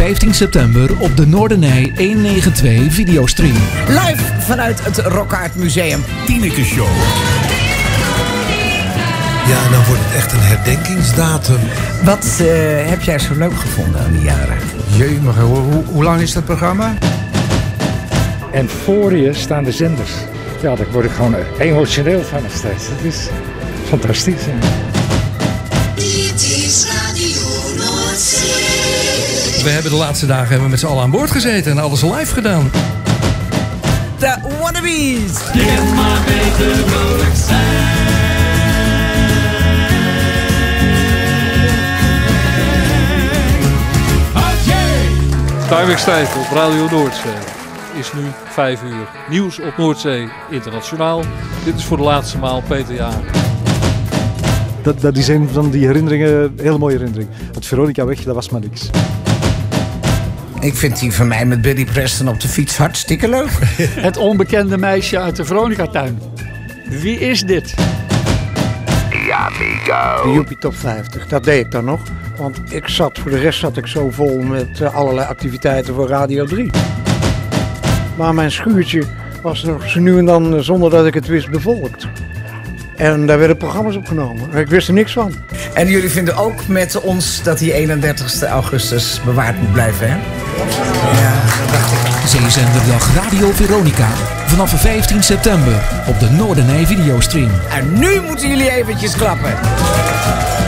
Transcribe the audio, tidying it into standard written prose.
15 september op de Noordenij 192 videostream. Live vanuit het Rockaart Museum. Tineke Show. Ja, en dan wordt het echt een herdenkingsdatum. Wat heb jij zo leuk gevonden aan die jaren? Jee, maar hoe lang is dat programma? En voor je staan de zenders. Ja, daar word ik gewoon emotioneel van nog steeds. Dat is fantastisch. Ja. Dit is Radio Noordzee. We hebben de laatste dagen met z'n allen aan boord gezeten en alles live gedaan. De Wannabes. Je maar beter vrolijk zijn. Timingstijd op Radio Noordzee is nu 5 uur. Nieuws op Noordzee Internationaal. Dit is voor de laatste maal Peter Jager. Dat is een van die herinneringen, hele mooie herinnering. Het Veronica weg, dat was maar niks. Ik vind die van mij met Billy Preston op de fiets hartstikke leuk. Het onbekende meisje uit de Veronica-tuin. Wie is dit? De Joepie Top 50, dat deed ik dan nog. Want voor de rest zat ik zo vol met allerlei activiteiten voor Radio 3. Maar mijn schuurtje was nog zo nu en dan, zonder dat ik het wist, bevolkt. En daar werden programma's opgenomen. Ik wist er niks van. En jullie vinden ook met ons dat die 31 augustus bewaard moet blijven, hè? Ja, dat dacht ik. Zeezenderdag Radio Veronica. Vanaf 15 september op de Noordenij videostream. En nu moeten jullie eventjes klappen.